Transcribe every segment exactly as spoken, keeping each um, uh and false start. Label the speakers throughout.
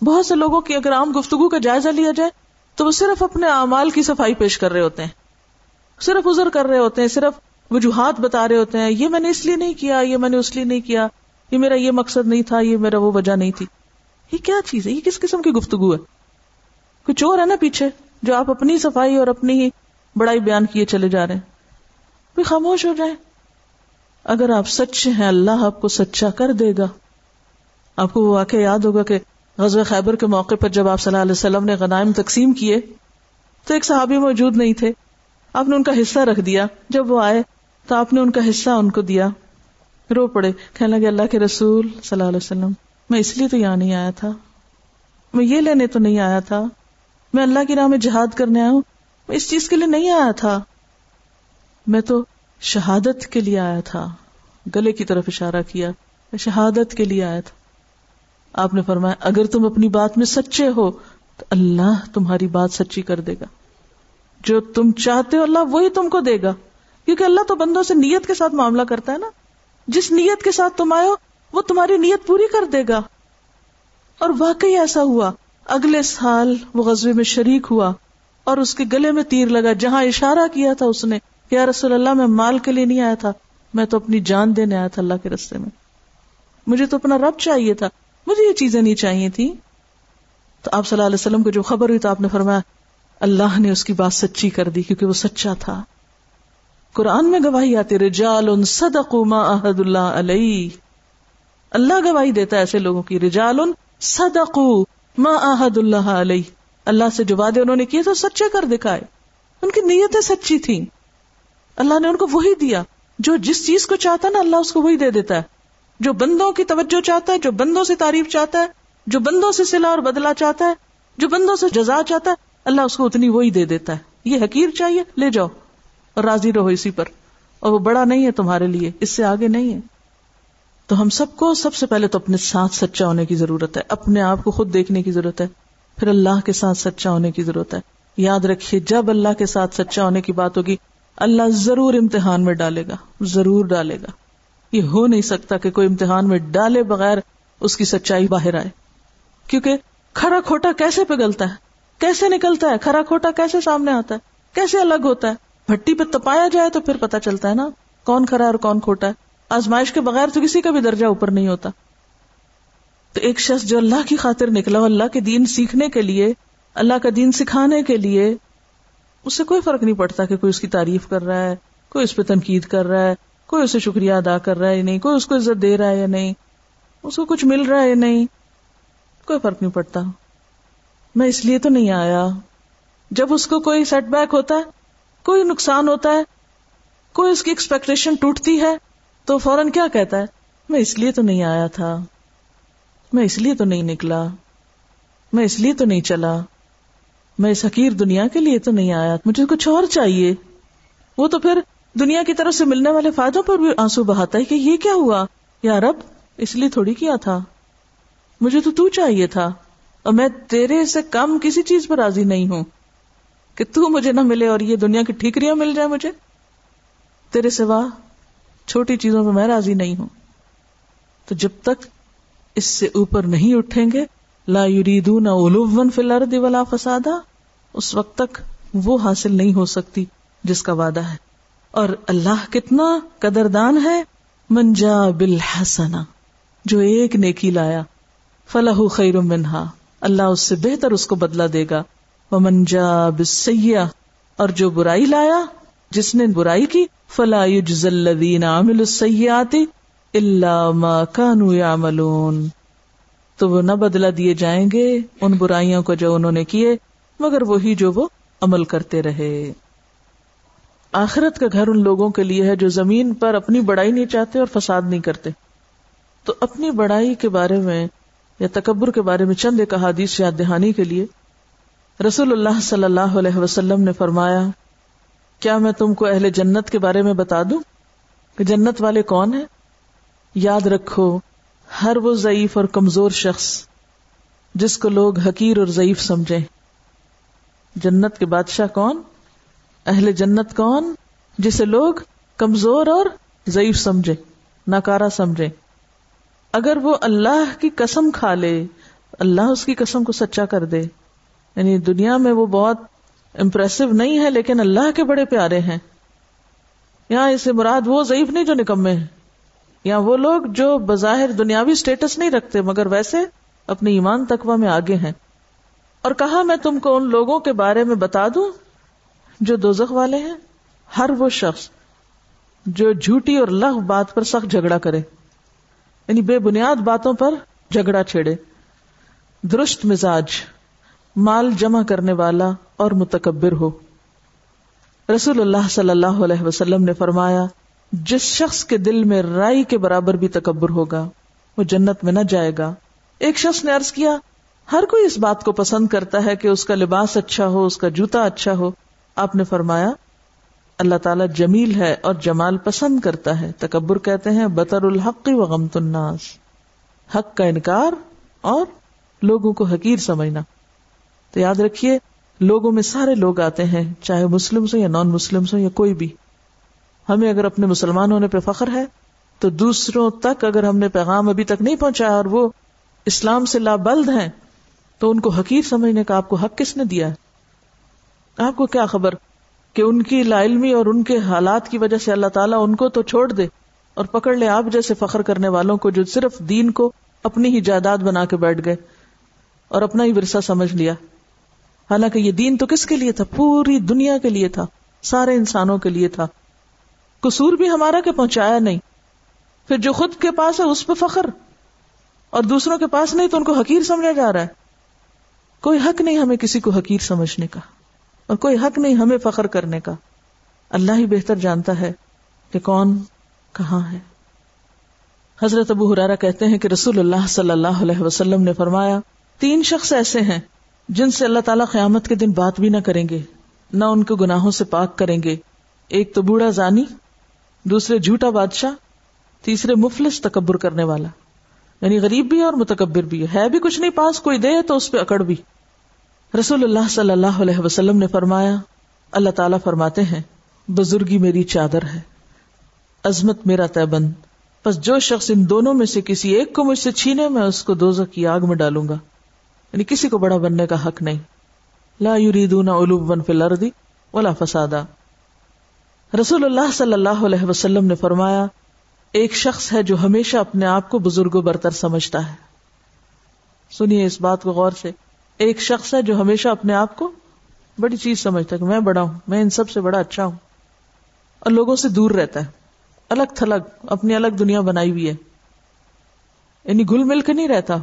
Speaker 1: بہت سے لوگوں کی اگر عام گفتگو کا جائزہ لیا جائے تو وہ صرف اپنے اعمال کی صفائی پیش کر رہے ہوتے ہیں، صرف عذر کر رہے ہوتے ہیں، صرف وجوہات بتا رہے ہوتے ہیں، یہ میں نے اس لیے نہیں کیا، یہ میں نے اس لیے نہیں کیا، یہ میرا یہ مقصد نہیں تھا، یہ میرا وہ وجہ نہیں تھی. یہ کیا چیز ہے؟ یہ کس قسم کی گفتگو ہے؟ کچھ اور ہے نا پیچھے جو آپ اپنی صفائی اور اپنی ہی بڑائی بیان کیے چلے جا رہے ہیں. بھی خاموش ہو جائیں. اگر آپ سچے ہیں اللہ آپ کو سچا کر دے گا. آپ کو وہ واقعہ یاد ہوگا کہ غزوہ خیبر کے موقع پر جب آپ صلی اللہ علیہ وسلم نے غنائم تقسیم کیے تو ایک صحابی موجود نہیں تھے، آپ نے ان کا حصہ رکھ دیا. جب وہ آئے تو آپ نے ان کا حصہ ان کو دیا، رو پڑے، کہنے لگے اللہ کے رسول صلی اللہ علیہ وسلم میں اس لیے تو یہاں نہیں آیا تھا، میں یہ لینے تو نہیں آیا تھا، میں اللہ کی راہ میں جہاد کرنے آیا ہوں، میں اس چیز کے لیے نہیں آیا تھا، میں تو شہادت کے لیے آیا تھا. گلے کی طرف اشارہ کیا، میں شہادت کے لیے آیا تھا. آپ نے فرمایا اگر تم اپنی بات میں سچے ہو تو اللہ تمہاری بات سچی کر دے گا. جو تم چاہتے ہو اللہ وہی تم کو دے گا، کیونکہ اللہ تو بندوں سے نیت کے ساتھ معاملہ کرتا ہے نا. جس نیت کے ساتھ تم آئے ہو وہ تمہاری نیت پوری کر دے گا. اور واقعی ایسا ہوا. اگلے سال وہ غزوے میں شریک ہوا اور اس کے گلے میں تیر لگا. جہاں اشارہ کیا تھا اس نے کہ یا رسول اللہ میں مال کے لیے نہیں آیا تھا، میں تو اپنی جان دینے آیا تھا اللہ کے راستے میں، مجھے تو اپنا رب چاہیے تھا، مجھے یہ چیزیں نہیں چاہیے تھی. تو آپ صلی اللہ علیہ وسلم کو جو خبر ہوئی تو آپ نے فرمایا اللہ نے اس کی بات سچی کر دی کیونکہ وہ سچا تھا. قرآن میں گواہی آتی رجال صدقوا ما عہد اللہ علیہ. اللہ گواہی دیتا ہے ایسے لوگوں کی، رجال صدقوا ما عہد اللہ علیہ. اللہ سے جو وعدے انہوں نے کیے تو سچے کر دکھائے، ان کی نیتیں سچی تھیں. اللہ نے ان کو وہی دیا. جو جس چیز کو چاہتا ہے نا اللہ اس کو وہی دے دیتا ہے. جو بندوں کی توجہ چاہتا ہے، جو بندوں سے تعریف چاہتا ہے، جو بندوں سے صلہ اور بدلہ چاہتا ہے، جو بندوں سے جزا چاہتا ہے، اللہ اس کو اتنی وہی دے دیتا ہے. یہ حقیر چاہیے لے جاؤ اور راضی رہو اسی پر، اور وہ بڑا نہیں ہے تمہارے لیے، اس سے آگے نہیں ہے. تو ہم سب کو سب سے پہلے تو اپنے ساتھ سچا ہونے کی ضرورت ہے، اپنے آپ کو خود دیکھنے کی ضرورت ہے، پھر اللہ کے ساتھ سچا ہونے کی ضرورت ہے. یاد رکھیے جب اللہ کے ساتھ سچا ہونے کی بات ہوگی اللہ ضرور امتحان میں ڈالے گا، ضرور ڈالے گا. یہ ہو نہیں سکتا کہ کوئی امتحان میں ڈالے بغیر اس کی سچائی باہر آئے، کیونکہ کھرا کھوٹا کیسے پگھلتا ہے، کیسے نکلتا ہے، کھرا کھوٹا کیسے سامنے آتا ہے، کیسے الگ ہوتا ہے. بھٹی پہ تپایا جائے تو پھر پتہ چلتا ہے نا کون کھرا اور کون کھوٹا ہے. آزمائش کے بغیر تو کسی کا بھی درجہ اوپر نہیں ہوتا. تو ایک شخص جو اللہ کی خاطر نکلا ہو، اللہ کے دین سیکھنے کے لیے، اللہ کا دین سکھانے کے لیے، اس سے کوئی فرق نہیں پڑتا کہ کوئی اس کی تعریف کر رہا ہے، کوئی اس پہ تنقید کر رہا ہے، کوئی اسے شکریہ ادا کر رہا ہے یا نہیں، کوئی اس کو عزت دے رہا ہے یا نہیں، اس کو کچھ مل رہا ہے یا نہیں، کوئی فرق نہیں پڑتا. میں اس لیے تو نہیں آیا. جب اس کو کوئی سیٹ بیک ہوتا ہے، کوئی نقصان ہوتا ہے، کوئی اس کی ایکسپیکٹیشن ٹوٹتی ہے تو فوراً کیا کہتا ہے؟ میں اس لیے تو نہیں آیا تھا، میں اس لیے تو نہیں نکلا، میں اس لیے تو نہیں چلا، میں اس حقیر دنیا کے لیے تو نہیں آیا، مجھے کچھ اور چاہیے. وہ تو پھر دنیا کی طرف سے ملنے والے فائدوں پر بھی آنسو بہاتا ہے کہ یہ کیا ہوا یا رب، اس لیے تھوڑی کیا تھا، مجھے تو تو چاہیے تھا، اور میں تیرے سے کم کسی چیز پر راضی نہیں ہوں کہ تو مجھے نہ ملے اور یہ دنیا کی ٹھیکریاں مل جائیں مجھے. تیرے سوا چھوٹی چیزوں پہ میں راضی نہیں ہوں. تو جب تک اس سے اوپر نہیں اٹھیں گے، لا یریدون علوا فی الارض ولا فسادا، اس وقت تک وہ حاصل نہیں ہو سکتی جس کا وعدہ ہے. اور اللہ کتنا قدردان ہے، من جاء بالحسنہ، جو ایک نیکی لایا، فلہ خیر منہا، اللہ اس سے بہتر اس کو بدلہ دے گا. ومن جاء بالسیئہ، اور جو برائی لایا، جس نے برائی کی، فلا یجزی الذین عملوا السیئات الا ما كانوا یعملون، تو وہ نہ بدلہ دیے جائیں گے ان برائیوں کو جو انہوں نے کیے مگر وہی جو وہ عمل کرتے رہے. آخرت کا گھر ان لوگوں کے لیے ہے جو زمین پر اپنی بڑائی نہیں چاہتے اور فساد نہیں کرتے. تو اپنی بڑائی کے بارے میں یا تکبر کے بارے میں چند ایک احادیث یاد دہانی کے لیے رسول اللہ صلی اللہ علیہ وسلم نے فرمایا، کیا میں تم کو اہل جنت کے بارے میں بتا دوں کہ جنت والے کون ہیں؟ یاد رکھو، ہر وہ ضعیف اور کمزور شخص جس کو لوگ حقیر اور ضعیف سمجھیں. جنت کے بادشاہ کون؟ اہل جنت کون؟ جسے لوگ کمزور اور ضعیف سمجھے، ناکارہ سمجھے. اگر وہ اللہ کی قسم کھا لے اللہ اس کی قسم کو سچا کر دے. یعنی دنیا میں وہ بہت امپریسو نہیں ہے لیکن اللہ کے بڑے پیارے ہیں. یہاں اسے مراد وہ ضعیف نہیں جو نکمے ہیں، یا وہ لوگ جو بظاہر دنیاوی سٹیٹس نہیں رکھتے مگر ویسے اپنے ایمان تقوی میں آگے ہیں. اور کہا میں تم کو ان لوگوں کے بارے میں بتا دوں جو دوزخ والے ہیں، ہر وہ شخص جو جھوٹی اور لغو بات پر سخت جھگڑا کرے، یعنی بے بنیاد باتوں پر جھگڑا چھیڑے، درست مزاج، مال جمع کرنے والا اور متکبر ہو. رسول اللہ صلی اللہ علیہ وسلم نے فرمایا جس شخص کے دل میں رائی کے برابر بھی تکبر ہوگا وہ جنت میں نہ جائے گا. ایک شخص نے عرض کیا ہر کوئی اس بات کو پسند کرتا ہے کہ اس کا لباس اچھا ہو، اس کا جوتا اچھا ہو. آپ نے فرمایا اللہ تعالیٰ جمیل ہے اور جمال پسند کرتا ہے. تکبر کہتے ہیں بطر الحق و غمت الناس، حق کا انکار اور لوگوں کو حقیر سمجھنا. تو یاد رکھیے لوگوں میں سارے لوگ آتے ہیں، چاہے مسلم ہو یا نان مسلم ہو یا کوئی بھی. ہمیں اگر اپنے مسلمان ہونے پہ فخر ہے تو دوسروں تک اگر ہم نے پیغام ابھی تک نہیں پہنچایا اور وہ اسلام سے لابلد ہیں تو ان کو حقیر سمجھنے کا آپ کو حق کس نے دیا ہے؟ آپ کو کیا خبر کہ ان کی لا علمی اور ان کے حالات کی وجہ سے اللہ تعالیٰ ان کو تو چھوڑ دے اور پکڑ لے آپ جیسے فخر کرنے والوں کو جو صرف دین کو اپنی ہی جائیداد بنا کے بیٹھ گئے اور اپنا ہی ورثہ سمجھ لیا. حالانکہ یہ دین تو کس کے لیے تھا؟ پوری دنیا کے لیے تھا، سارے انسانوں کے لیے تھا. قصور بھی ہمارا کہ پہنچایا نہیں. پھر جو خود کے پاس ہے اس پہ فخر اور دوسروں کے پاس نہیں تو ان کو حقیر سمجھا جا رہا ہے. کوئی حق نہیں ہمیں کسی کو حقیر سمجھنے کا اور کوئی حق نہیں ہمیں فخر کرنے کا. اللہ ہی بہتر جانتا ہے کہ کون کہاں ہے. حضرت ابو ہریرہ کہتے ہیں کہ رسول اللہ صلی اللہ علیہ وسلم نے فرمایا تین شخص ایسے ہیں جن سے اللہ تعالیٰ قیامت کے دن بات بھی نہ کریں گے، نہ ان کو گناہوں سے پاک کریں گے. ایک تو بوڑھا زانی، دوسرے جھوٹا بادشاہ، تیسرے مفلس تکبر کرنے والا. یعنی غریب بھی اور متکبر بھی ہے, ہے بھی کچھ نہیں پاس, کوئی دے تو اس پہ اکڑ بھی. رسول اللہ صلی اللہ علیہ وسلم نے فرمایا, اللہ تعالیٰ فرماتے ہیں بزرگی میری چادر ہے, عظمت میرا تیبند, پس جو شخص ان دونوں میں سے کسی ایک کو مجھ سے چھینے میں اس کو دوزخ کی آگ میں ڈالوں گا. یعنی کسی کو بڑا بننے کا حق نہیں. لا یریدون علوا فی الارض ولا فسادا. رسول اللہ صلی اللہ علیہ وسلم نے فرمایا, ایک شخص ہے جو ہمیشہ اپنے آپ کو بزرگ و برتر سمجھتا ہے. سنیے اس بات کو غور سے, ایک شخص ہے جو ہمیشہ اپنے آپ کو بڑی چیز سمجھتا ہے کہ میں بڑا ہوں, میں ان سب سے بڑا اچھا ہوں, اور لوگوں سے دور رہتا ہے, الگ تھلگ, اپنی الگ دنیا بنائی ہوئی ہے. یعنی گھل مل کے نہیں رہتا.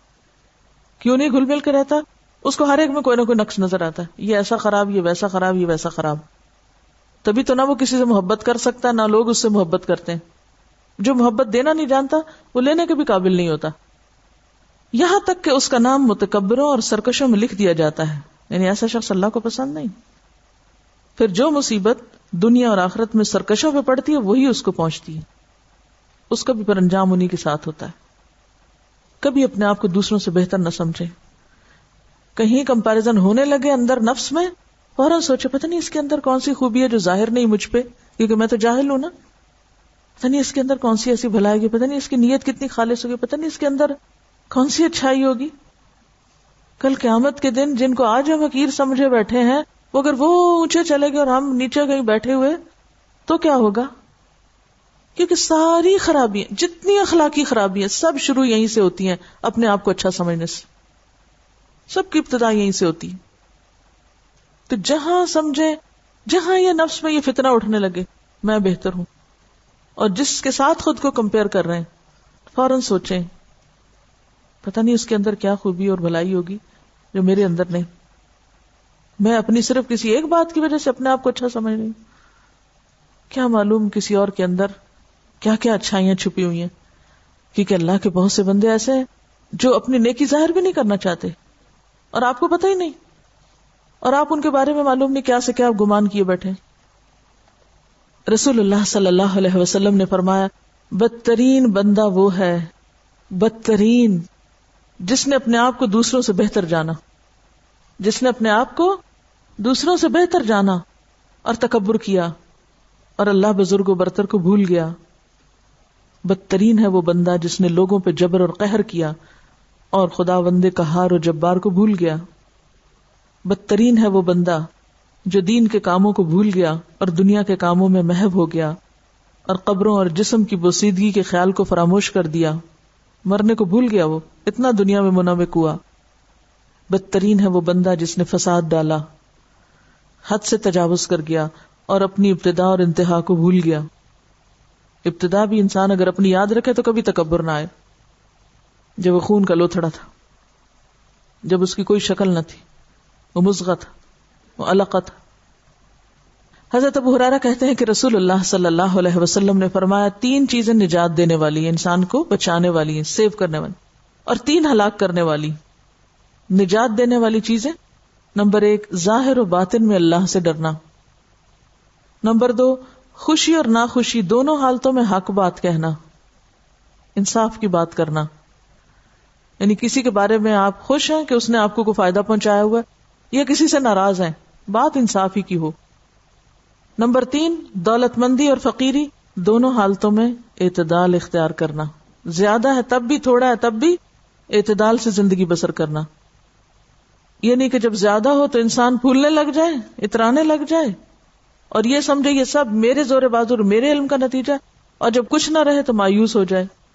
Speaker 1: کیوں نہیں گھل مل کے رہتا؟ اس کو ہر ایک میں کوئی نہ کوئی نقص نظر آتا ہے, یہ ایسا خراب, یہ ویسا خراب, یہ ویسا خراب. تبھی تو نہ وہ کسی سے محبت کر سکتا, نہ لوگ اس سے محبت کرتے ہیں. جو محبت دینا نہیں جانتا وہ لینے کے بھی قابل نہیں ہوتا. یہاں تک کہ اس کا نام متکبروں اور سرکشوں میں لکھ دیا جاتا ہے. یعنی ایسا شخص اللہ کو پسند نہیں. پھر جو مصیبت دنیا اور آخرت میں سرکشوں پہ پڑتی ہے وہی اس کو پہنچتی ہے, اس کا بھی پر انجام انہی کے ساتھ ہوتا ہے. کبھی اپنے آپ کو دوسروں سے بہتر نہ سمجھے. کہیں کمپیریزن ہونے لگے اندر نفس میں, فوراً سوچے پتہ نہیں اس کے اندر کون سی خوبی ہے جو ظاہر نہیں مجھ پہ, کیونکہ میں تو جاہل ہوں نا. پتہ نہیں اس کے اندر کون سی ایسی بھلائی ہوگی, پتہ نہیں اس کی نیت کتنی خالص ہوگی, پتہ نہیں اس کے اندر کون سی اچھائی ہوگی. کل قیامت کے دن جن کو آج ہم حقیر سمجھے بیٹھے ہیں, وہ اگر وہ اونچے چلے گئے اور ہم نیچے کہیں بیٹھے ہوئے تو کیا ہوگا؟ کیونکہ ساری خرابیاں, جتنی اخلاقی خرابیاں, سب شروع یہیں سے ہوتی ہیں, اپنے آپ کو اچھا سمجھنے سے. سب کی ابتدا یہیں سے ہوتی ہے. تو جہاں سمجھے, جہاں یہ نفس میں یہ فتنہ اٹھنے لگے میں بہتر ہوں, اور جس کے ساتھ خود کو کمپیئر کر رہے ہیں, فوراً سوچیں پتہ نہیں اس کے اندر کیا خوبی اور بھلائی ہوگی جو میرے اندر نہیں. میں اپنی صرف کسی ایک بات کی وجہ سے اپنے آپ کو اچھا سمجھ رہی ہوں, کیا معلوم کسی اور کے اندر کیا کیا اچھائیاں چھپی ہوئی ہیں. کیونکہ اللہ کے بہت سے بندے ایسے ہیں جو اپنی نیکی ظاہر بھی نہیں کرنا چاہتے, اور آپ کو پتہ ہی نہیں, اور آپ ان کے بارے میں معلوم نہیں کیا سے کیا گمان کیے بیٹھے. رسول اللہ صلی اللہ علیہ وسلم نے فرمایا, بدترین بندہ وہ ہے, بدترین جس نے اپنے آپ کو دوسروں سے بہتر جانا, جس نے اپنے آپ کو دوسروں سے بہتر جانا اور تکبر کیا اور اللہ بزرگ و برتر کو بھول گیا. بدترین ہے وہ بندہ جس نے لوگوں پہ جبر اور قہر کیا اور خداوند قہار و جبار کو بھول گیا. بدترین ہے وہ بندہ جو دین کے کاموں کو بھول گیا اور دنیا کے کاموں میں محو ہو گیا اور قبروں اور جسم کی بوسیدگی کے خیال کو فراموش کر دیا. مرنے کو بھول گیا، وہ اتنا دنیا میں منہمک ہوا. بدترین ہے وہ بندہ جس نے فساد ڈالا، حد سے تجاوز کر گیا اور اپنی ابتدا اور انتہا کو بھول گیا. ابتدا بھی انسان اگر اپنی یاد رکھے تو کبھی تکبر نہ آئے. جب وہ خون کا لوتھڑا تھا، جب اس کی کوئی شکل نہ تھی، وہ مضغہ تھا، وہ علقہ تھا. حضرت ابو ہریرہ کہتے ہیں کہ رسول اللہ صلی اللہ علیہ وسلم نے فرمایا تین چیزیں نجات دینے والی ہیں، انسان کو بچانے والی ہیں، سیو کرنے والی، اور تین ہلاک کرنے والی. نجات دینے والی چیزیں، نمبر ایک ظاہر و باطن میں اللہ سے ڈرنا. نمبر دو خوشی اور ناخوشی دونوں حالتوں میں حق بات کہنا، انصاف کی بات کرنا. یعنی کسی کے بارے میں آپ خوش ہیں کہ اس نے آپ کو کوئی فائدہ پہنچایا ہوا ہے، یا کسی سے ناراض ہیں، بات انصاف ہی کی ہو. نمبر تین دولت مندی اور فقیری دونوں حالتوں میں اعتدال اختیار کرنا، زیادہ ہے تب بھی، تھوڑا ہے تب بھی اعتدال سے زندگی بسر کرنا. یہ نہیں کہ جب زیادہ ہو تو انسان پھولنے لگ جائے، اترانے لگ جائے اور یہ سمجھے یہ سب میرے زور بازو اور میرے علم کا نتیجہ، اور جب کچھ نہ رہے تو مایوس ہو جائے.